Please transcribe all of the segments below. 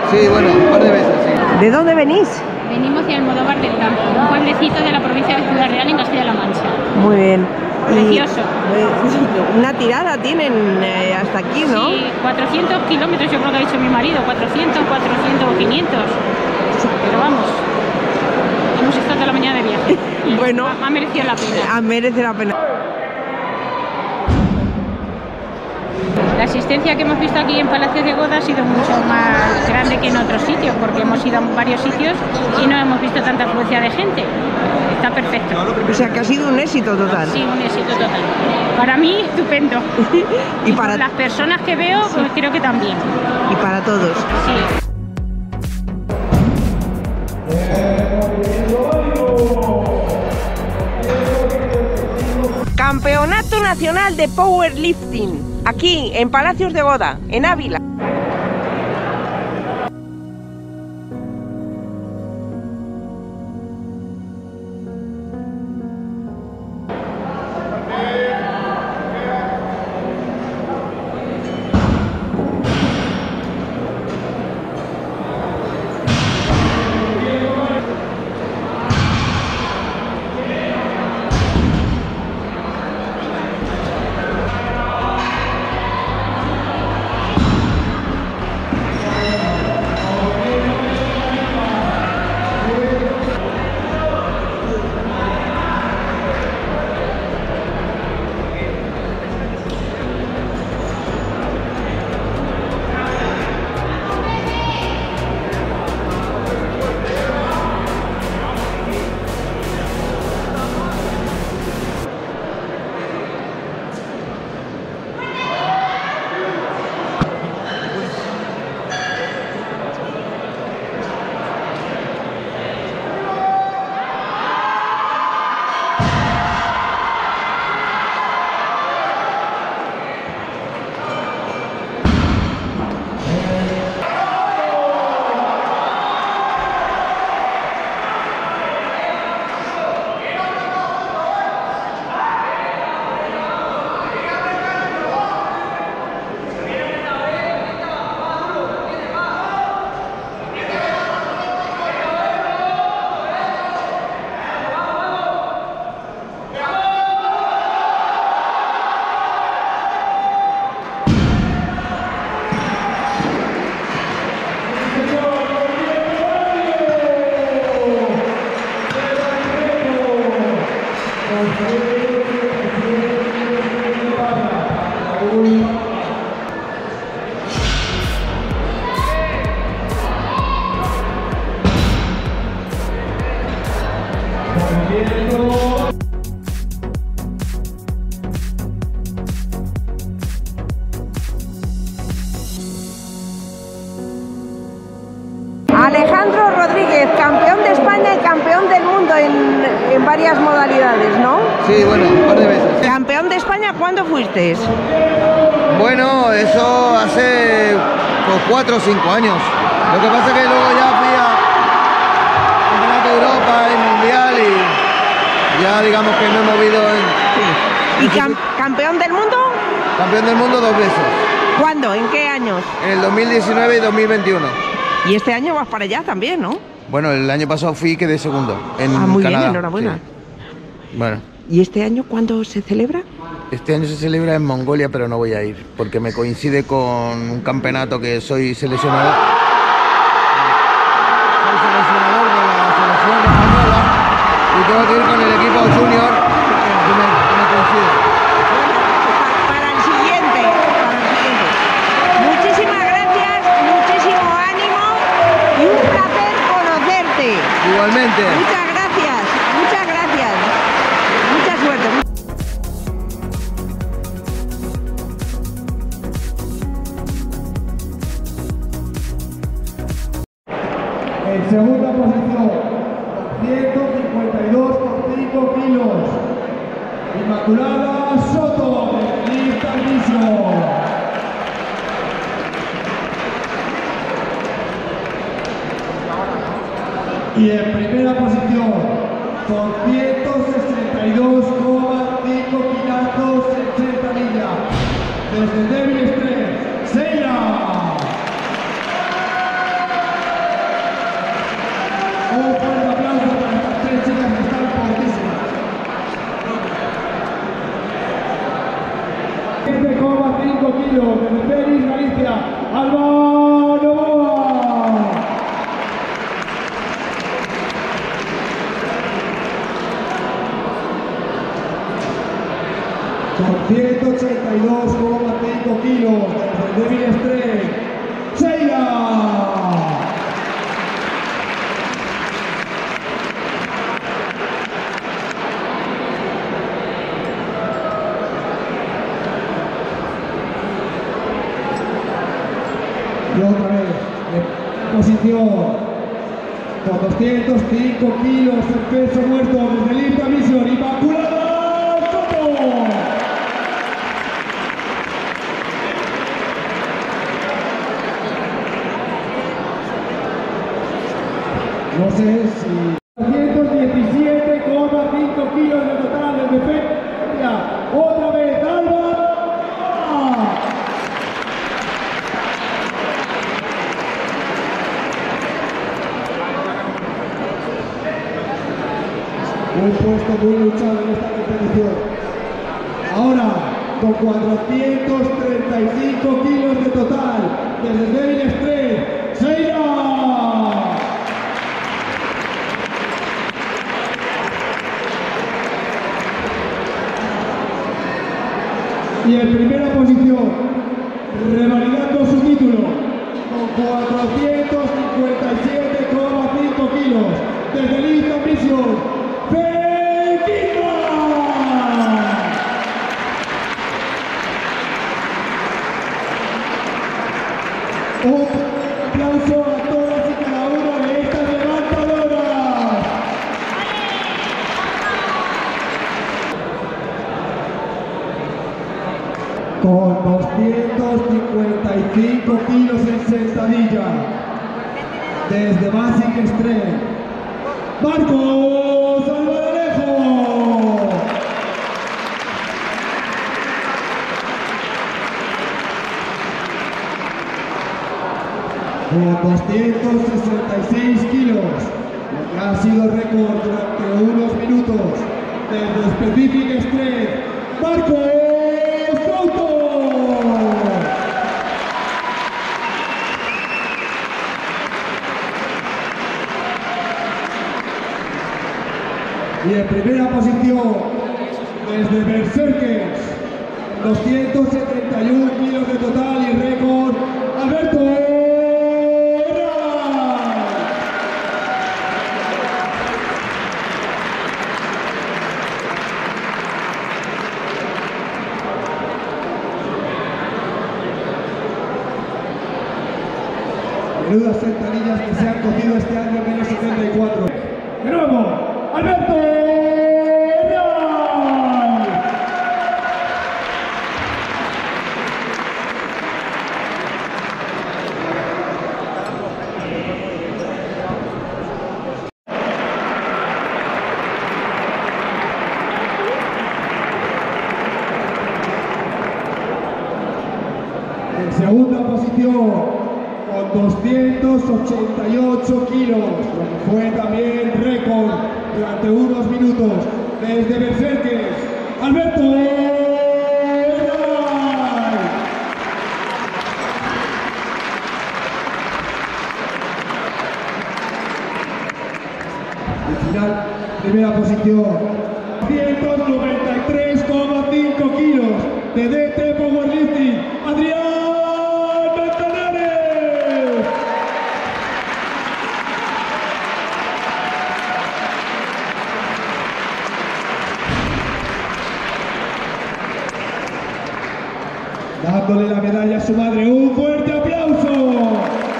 Sí, bueno, un par de veces, sí. ¿De dónde venís? Venimos de Almodóvar del Campo, un pueblecito de la provincia de Ciudad Real en Castilla-La Mancha. Muy bien. Precioso. Una tirada tienen hasta aquí, ¿no? Sí, 400 kilómetros yo creo que ha dicho mi marido, 400, 400 o 500. Pero vamos, hemos estado toda la mañana de viaje. Bueno, ha merecido la pena. Merece la pena. La asistencia que hemos visto aquí en Palacio de Goda ha sido mucho más grande que en otros sitios, porque hemos ido a varios sitios y no hemos visto tanta afluencia de gente. Está perfecto. O sea que ha sido un éxito total. Sí, un éxito total. Para mí, estupendo. y para las personas que veo, pues creo que también. Y para todos. Sí. Campeonato Nacional de Powerlifting, aquí en Palacios de Goda, en Ávila. Alejandro Rodríguez, campeón de España y campeón del mundo en varias modalidades, ¿no? Sí, bueno, un par de veces. ¿Campeón de España cuándo fuiste? Bueno, eso hace 4 o 5 años. Lo que pasa es que luego ya fui a Campeonato de Europa y Mundial y ya digamos que me he movido en... Sí. ¿Y campeón del mundo? Campeón del mundo 2 veces. ¿Cuándo? ¿En qué años? En el 2019 y 2021. Y este año vas para allá también, ¿no? Bueno, el año pasado fui y quedé segundo en muy Canadá. bien, enhorabuena. Sí. Bueno. ¿Y este año cuándo se celebra? Este año se celebra en Mongolia, pero no voy a ir, porque me coincide con un campeonato que soy seleccionador. Soy seleccionador de la selección española y tengo que ir con el equipo junior que me coincide. Para el siguiente. Muchísimas gracias, muchísimo ánimo y un placer conocerte. Igualmente. Muchas gracias, muchas gracias. Mucha suerte. En segunda posición, 152 por 5 kilos, Inmaculada Soto, de Elite Transmission. Y en primera posición, con 162,5 kilazos en 60 millas, desde Devil Express, Seira. 7,5 kilos desde Peris, Galicia, Alba Novoa. Con 182,5 kilos desde Débil Estrés, Sheila. Y otra vez, en posición, con 205 kilos en peso muerto desde Lista Misión, Inmaculada Soto. No sé si... 217,5 kilos de total en defensa. Otra vez, Alba. Un puesto muy luchado en esta competición. Ahora, con 435 kilos de total, desde Débil Estrés, Sheila. Y en primera posición, revalidando su título, con 457,5 kilos, desde Lista Misión, un aplauso a todas y cada una de estas levantadoras. Con 255 kilos en sentadilla, desde Basic Strength, Marcos Albaladejo. Con 266 kilos, lo que ha sido récord durante unos minutos, desde Specific Strength, Marcos Soto. Y en primera posición, desde Berserkers, 271 kilos de total y récord, Alberto. Menudas sentadillas que se han cogido este año en menos 74. De nuevo, Alberto. En segunda posición, con 288 kilos, lo que fue también récord durante unos minutos, desde Berserkers, Alberto. Y final, primera posición, 193,5 kilos de DT Powerlifting, Adrián. Dándole la medalla a su madre, un fuerte aplauso.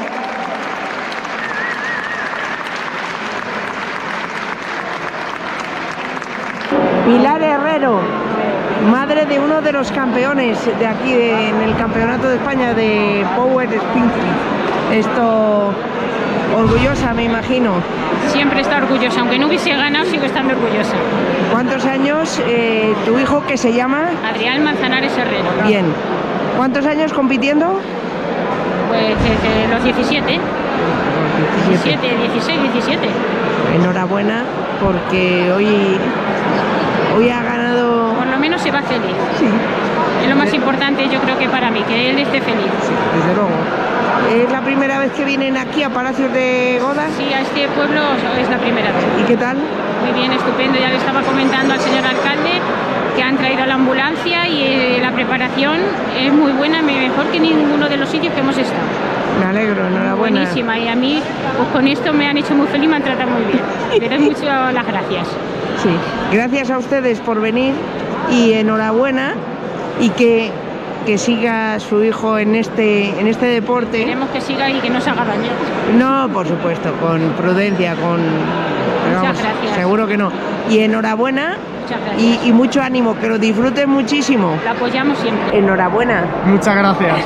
Pilar Herrero, madre de uno de los campeones de aquí en el Campeonato de España de Power Spinning. Esto, orgullosa me imagino. Siempre está orgullosa, aunque no hubiese ganado, sigo estando orgullosa. ¿Cuántos años tu hijo, que se llama? Adrián Manzanares Herrero. Bien. ¿Cuántos años compitiendo? Pues desde los 17. 17, 16, 17. Enhorabuena, porque hoy ha ganado... Por lo menos verlo se va feliz. Sí. Es lo más importante, yo creo que para mí, que él esté feliz. Desde luego. ¿Es la primera vez que vienen aquí a Palacios de Godas? Sí, a este pueblo es la primera vez. ¿Y qué tal? Muy bien, estupendo. Ya le estaba comentando al señor alcalde que han traído la ambulancia y la preparación es muy buena, mejor que ninguno de los sitios que hemos estado. Me alegro, enhorabuena. Buenísima, y a mí pues con esto me han hecho muy feliz y me han tratado muy bien. Le doy mucho las gracias. Sí, gracias a ustedes por venir y enhorabuena, y que siga su hijo en este deporte. Queremos que siga y que no se haga daño. No, por supuesto, con prudencia, pero Muchas gracias. Seguro que no. Y enhorabuena. Muchas gracias. Y mucho ánimo, que lo disfruten muchísimo. La apoyamos siempre. Enhorabuena. Muchas gracias.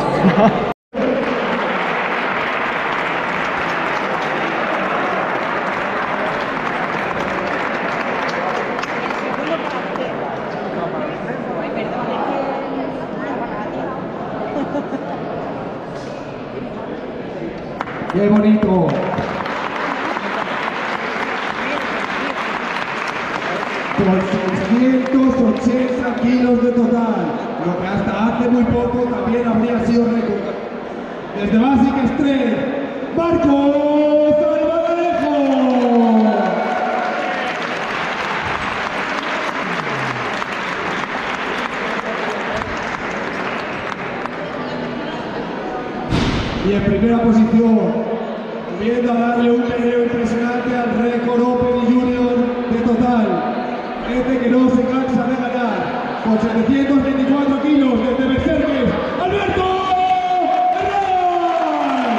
¡Qué bonito! Con 680 kilos de total, lo que hasta hace muy poco también habría sido récord. Desde Básicas 3, Marcos Albaladejo. Y en primera posición, viendo a darle un meneo impresionante al récord Open y Junior de total. Gente que no se cansa de ganar, con 724 kilos desde Berserkes, Alberto Herrera.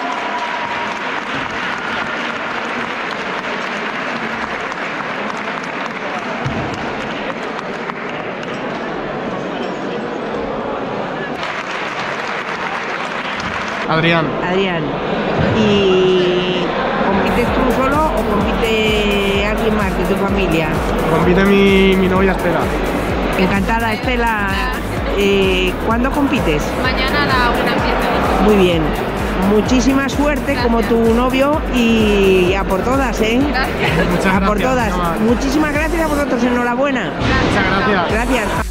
Adrián. Adrián. ¿Y compites tú solo o compite alguien más de tu familia? Compite mi novia Estela. Encantada, Estela. ¿Cuándo compites? Mañana a la 1 empieza. Muy bien. Muchísima suerte. Gracias. Como tu novio, y a por todas, ¿eh? Gracias. Muchas A por gracias. todas. Nada más. Muchísimas gracias a vosotros. Enhorabuena. Muchas gracias. Gracias.